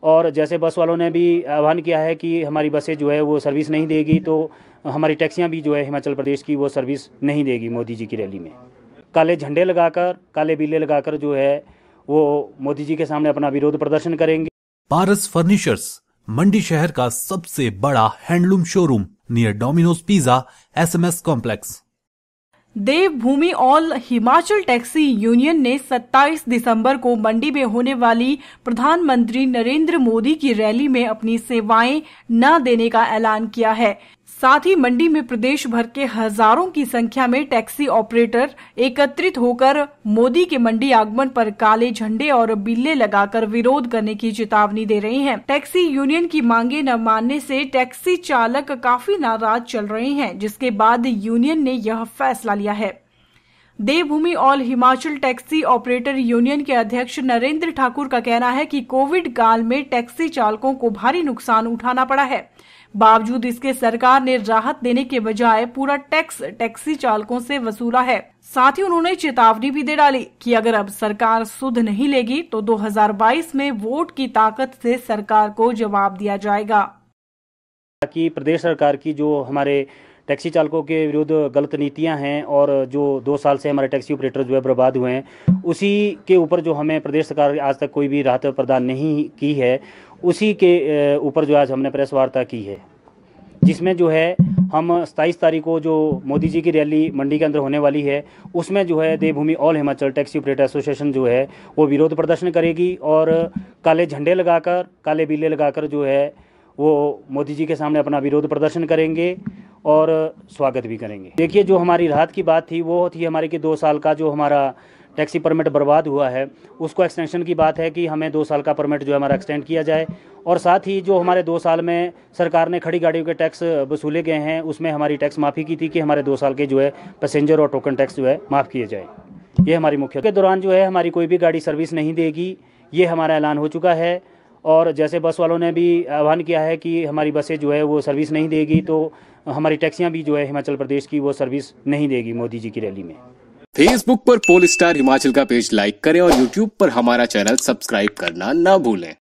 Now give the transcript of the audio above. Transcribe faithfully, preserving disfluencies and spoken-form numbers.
और जैसे बस वालों ने भी आह्वान किया है कि हमारी बसें जो है वो सर्विस नहीं देगी, तो हमारी टैक्सियां भी जो है हिमाचल प्रदेश की वो सर्विस नहीं देगी मोदी जी की रैली में। काले झंडे लगाकर, काले बिल्ले लगाकर जो है वो मोदी जी के सामने अपना विरोध प्रदर्शन करेंगे। पारस फर्नीचर्स, मंडी शहर का सबसे बड़ा handloom showroom, near Domino's pizza, SMS complex. Devbhoomi all Himachal taxi union ने सत्ताईस दिसंबर को मंडी में होने वाली प्रधानमंत्री नरेंद्र मोदी की रैली में अपनी सेवाएं न देने का ऐलान किया है। साथ ही मंडी में प्रदेश भर के हजारों की संख्या में टैक्सी ऑपरेटर एकत्रित होकर मोदी के मंडी आगमन पर काले झंडे और बिल्ले लगाकर विरोध करने की चेतावनी दे रहे हैं। टैक्सी यूनियन की मांगे न मानने से टैक्सी चालक काफी नाराज चल रहे हैं, जिसके बाद यूनियन ने यह फैसला लिया है। Devbhoomi all Himachal taxi operator union के अध्यक्ष नरेंद्र ठाकुर का कहना है कि कोविड काल में टैक्सी चालकों को भारी नुकसान उठाना पड़ा है। बावजूद इसके सरकार ने राहत देने के बजाय पूरा टैक्स टैक्सी चालकों से वसूला है। साथ ही उन्होंने चेतावनी भी दे डाली कि अगर अब सरकार सुध नहीं लेगी तो दो हज़ार बाईस में वोट की ताकत से सरकार को जवाब दिया जाएगा। कि प्रदेश सरकार की जो हमारे टैक्सी चालकों के विरुद्ध गलत नीतियां हैं और जो दो साल से हमारे टैक्सी ऑपरेटर जो है बर्बाद हुए हैं, उसी के ऊपर जो हमें प्रदेश सरकार आज तक कोई भी राहत प्रदान नहीं की है, उसी के ऊपर जो आज हमने प्रेस वार्ता की है, जिसमें जो है हम सत्ताईस तारीख को जो मोदी जी की रैली मंडी के अंदर होने वाली है, उसमें जो है Devbhoomi all Himachal taxi operator association जो है वो विरोध प्रदर्शन करेगी और काले झंडे लगाकर, काले बिल्ले लगाकर जो है वो मोदी जी के सामने अपना विरोध प्रदर्शन करेंगे और स्वागत भी करेंगे। देखिए, जो हमारी राहत की बात थी वो थी हमारे कि दो साल का जो हमारा टैक्सी परमिट बर्बाद हुआ है उसको एक्सटेंशन की बात है कि हमें दो साल का परमिट जो है हमारा एक्सटेंड किया जाए, और साथ ही जो हमारे दो साल में सरकार ने खड़ी गाड़ियों के टैक्स वसूले गए हैं उसमें हमारी टैक्स माफ़ी की थी कि हमारे दो साल के जो है पैसेंजर और टोकन टैक्स जो है माफ़ किए जाए। ये हमारी मुख्य के दौरान जो है हमारी कोई भी गाड़ी सर्विस नहीं देगी, ये हमारा ऐलान हो चुका है। और जैसे बस वालों ने भी आह्वान किया है कि हमारी बसें जो है वो सर्विस नहीं देगी, तो हमारी टैक्सियां भी जो है हिमाचल प्रदेश की वो सर्विस नहीं देगी मोदी जी की रैली में। फेसबुक पर पोल स्टार हिमाचल का पेज लाइक करें और यूट्यूब पर हमारा चैनल सब्सक्राइब करना ना भूलें।